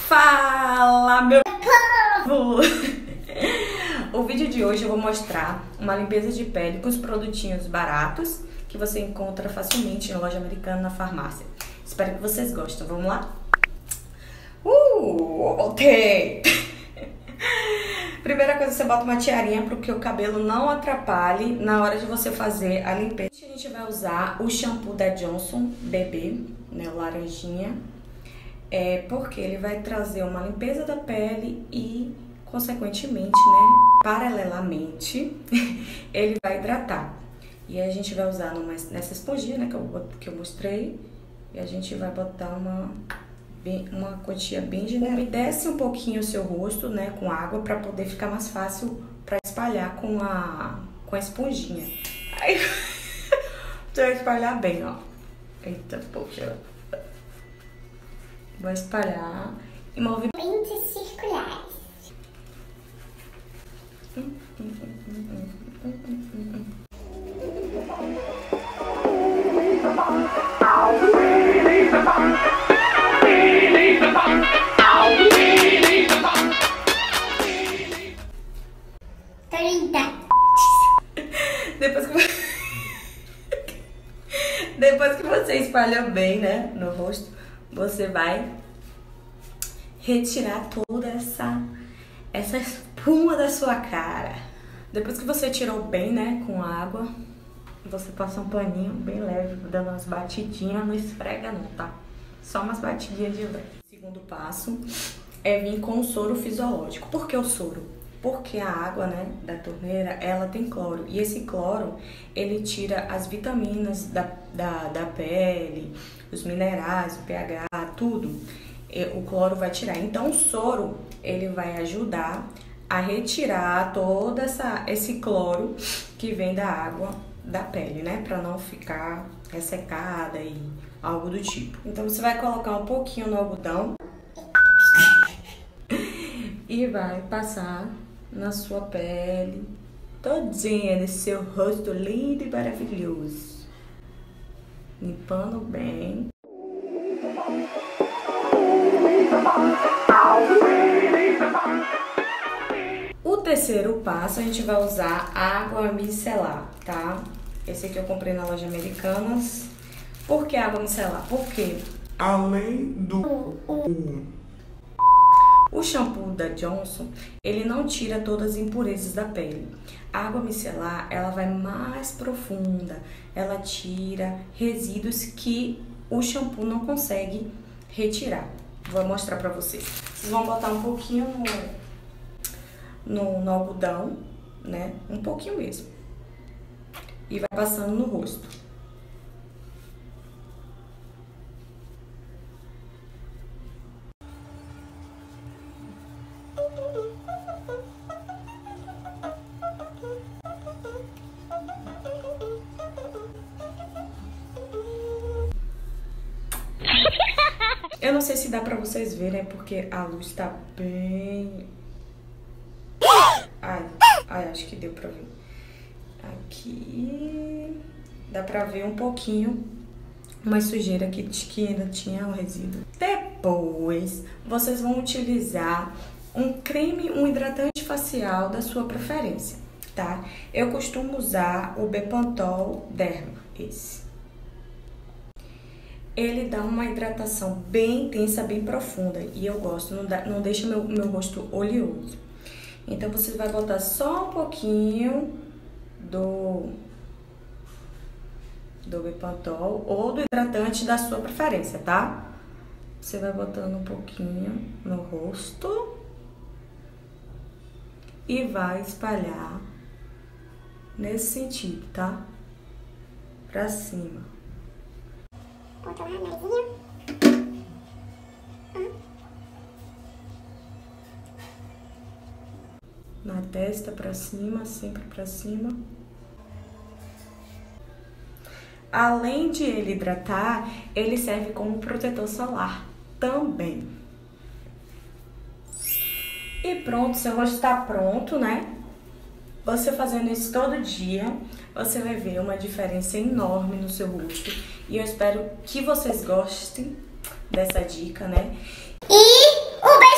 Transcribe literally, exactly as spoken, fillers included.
Fala, meu povo! O vídeo de hoje eu vou mostrar uma limpeza de pele com os produtinhos baratos que você encontra facilmente em loja americana, na farmácia. Espero que vocês gostem. Vamos lá? Uh, voltei! Primeira coisa, você bota uma tiarinha para que o cabelo não atrapalhe na hora de você fazer a limpeza. A gente vai usar o shampoo da Johnson Bebê, né, o laranjinha, é, porque ele vai trazer uma limpeza da pele e, consequentemente, né, paralelamente, ele vai hidratar. E a gente vai usar numa, nessa esponjinha, né, que eu, que eu mostrei, e a gente vai botar uma... Bem, uma quantia bem generosa. Umedece um pouquinho o seu rosto, né, com água, para poder ficar mais fácil para espalhar com a com a esponjinha. Aí você vai espalhar bem, ó. Eita, poxa. Vou espalhar em movimentos circulares. Hum, hum, hum, hum, hum, hum, hum, hum. Depois que, Depois que você espalhou bem, né, no rosto, você vai retirar toda essa, essa espuma da sua cara. Depois que você tirou bem, né, com água, você passa um paninho bem leve, dando umas batidinhas, não esfrega não, tá? Só umas batidinhas de leve. Segundo passo é vir com o soro fisiológico. Por que o soro? Porque a água, né, da torneira, ela tem cloro. E esse cloro, ele tira as vitaminas da, da, da pele, os minerais, o pH, tudo. O cloro vai tirar. Então, o soro, ele vai ajudar a retirar todo essa, esse cloro que vem da água da pele, né? Pra não ficar ressecada e algo do tipo. Então, você vai colocar um pouquinho no algodão e vai passar na sua pele todinha, nesse seu rosto lindo e maravilhoso, limpando bem. O terceiro passo, a gente vai usar água micelar, tá? Esse aqui eu comprei na loja Americanas. Por que água micelar? Porque além do o shampoo da Johnson, ele não tira todas as impurezas da pele. A água micelar, ela vai mais profunda, ela tira resíduos que o shampoo não consegue retirar. Vou mostrar pra vocês. Vocês vão botar um pouquinho no, no, no algodão, né? Um pouquinho mesmo. E vai passando no rosto. Eu não sei se dá pra vocês verem, porque a luz tá bem... Ai, ai, acho que deu pra ver. Aqui... Dá pra ver um pouquinho uma sujeira que, que ainda tinha o resíduo. Depois, vocês vão utilizar um creme, um hidratante facial da sua preferência, tá? Eu costumo usar o Bepantol Derma, esse. Ele dá uma hidratação bem intensa, bem profunda. E eu gosto, não, dá, não deixa meu, meu rosto oleoso. Então, você vai botar só um pouquinho do, do Bepantol ou do hidratante da sua preferência, tá? Você vai botando um pouquinho no rosto e vai espalhar nesse sentido, tá? Pra cima. Botar uma ramelzinha. Hum. Na testa pra cima, sempre pra cima. Além de ele hidratar, ele serve como protetor solar também. E pronto, seu rosto está pronto, né? Você fazendo isso todo dia, você vai ver uma diferença enorme no seu rosto. E eu espero que vocês gostem dessa dica, né? E o